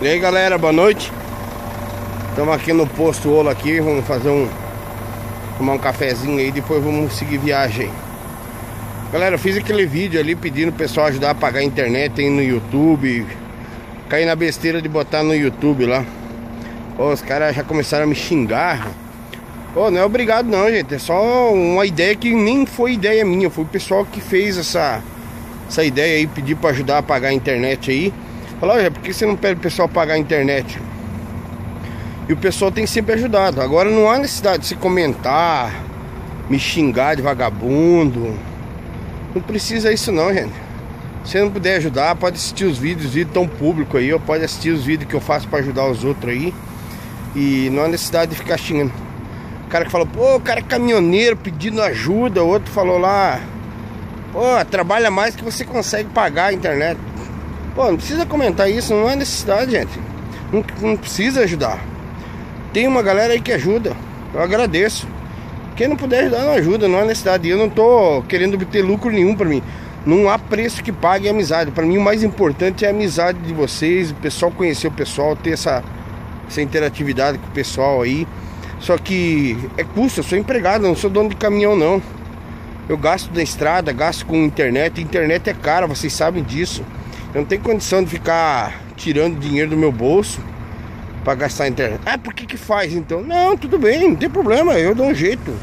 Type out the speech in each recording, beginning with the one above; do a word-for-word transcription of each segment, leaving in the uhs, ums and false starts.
E aí galera, boa noite. Estamos aqui no posto Olo aqui. Vamos fazer um tomar um cafezinho aí, depois vamos seguir viagem. Galera, eu fiz aquele vídeo ali pedindo o pessoal ajudar a pagar a internet aí no YouTube. Caí na besteira de botar no YouTube lá. Pô, os caras já começaram a me xingar. Pô, não é obrigado não, gente. É só uma ideia que nem foi ideia minha. Foi o pessoal que fez essa, essa ideia aí, pedir para ajudar a pagar a internet aí. Falou, olha, por que você não pede o pessoal pagar a internet? E o pessoal tem sempre ajudado. Agora não há necessidade de se comentar, me xingar de vagabundo. Não precisa isso não, gente. Se você não puder ajudar, pode assistir os vídeos, os vídeos tão públicos aí, ou pode assistir os vídeos que eu faço para ajudar os outros aí. E não há necessidade de ficar xingando. O cara que falou, pô, o cara é caminhoneiro pedindo ajuda. O outro falou lá, pô, trabalha mais que você consegue pagar a internet. Pô, não precisa comentar isso, não há necessidade, gente. Não, não precisa ajudar. Tem uma galera aí que ajuda, eu agradeço. Quem não puder ajudar não ajuda, não há necessidade. Eu não tô querendo obter lucro nenhum pra mim. Não há preço que pague a amizade. Pra mim o mais importante é a amizade de vocês, o pessoal conhecer o pessoal, ter essa, essa interatividade com o pessoal aí. Só que é custo, eu sou empregado, não sou dono de caminhão não. Eu gasto na estrada, gasto com internet. Internet é cara, vocês sabem disso. Eu não tenho condição de ficar tirando dinheiro do meu bolso pra gastar a internet. Ah, por que que faz então? Não, tudo bem, não tem problema, eu dou um jeito.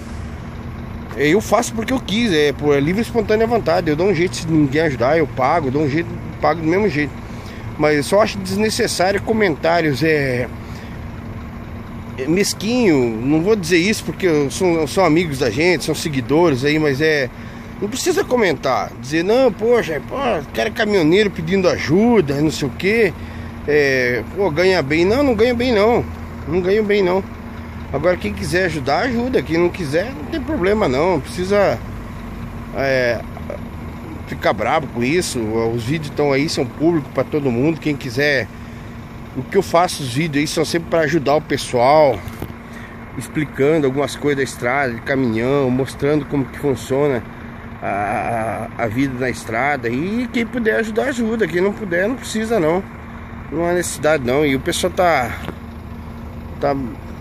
Eu faço porque eu quis, é por livre e espontânea vontade. Eu dou um jeito, se ninguém ajudar, eu pago, eu dou um jeito, pago do mesmo jeito. Mas eu só acho desnecessário comentários, é... é mesquinho, não vou dizer isso porque são, são amigos da gente, são seguidores aí, mas é... Não precisa comentar, dizer, não, poxa, pô, o cara é caminhoneiro pedindo ajuda, não sei o que, é, pô, ganha bem. Não, não ganha bem não, não ganho bem não. Agora quem quiser ajudar, ajuda, quem não quiser, não tem problema não, não precisa é, ficar bravo com isso. Os vídeos estão aí, são públicos para todo mundo, quem quiser. O que eu faço, os vídeos aí são sempre para ajudar o pessoal, explicando algumas coisas da estrada, de caminhão, mostrando como que funciona A, a vida na estrada. E quem puder ajudar, ajuda. Quem não puder, não precisa não. Não há necessidade não. E o pessoal tá Tá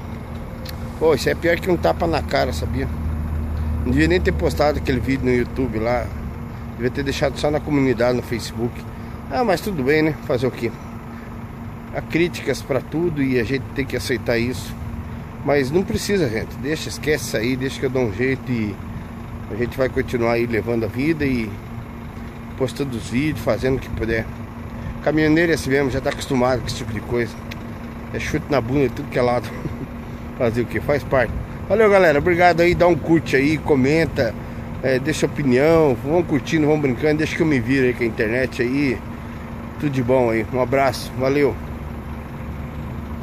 Pô, isso é pior que um tapa na cara, sabia? Não devia nem ter postado aquele vídeo no YouTube lá. Devia ter deixado só na comunidade, no Facebook. Ah, mas tudo bem, né? Fazer o quê? Há críticas pra tudo e a gente tem que aceitar isso. Mas não precisa, gente. Deixa, esquece isso aí. Deixa que eu dou um jeito e a gente vai continuar aí levando a vida e postando os vídeos, fazendo o que puder. Caminhoneiro é assim mesmo, já tá acostumado com esse tipo de coisa. É chute na bunda, tudo que é lado. Fazer o que? Faz parte. Valeu, galera, obrigado aí, dá um curte aí, comenta, é, deixa opinião, vamos curtindo, vamos brincando, deixa que eu me vire aí com a internet aí. Tudo de bom aí, um abraço, valeu.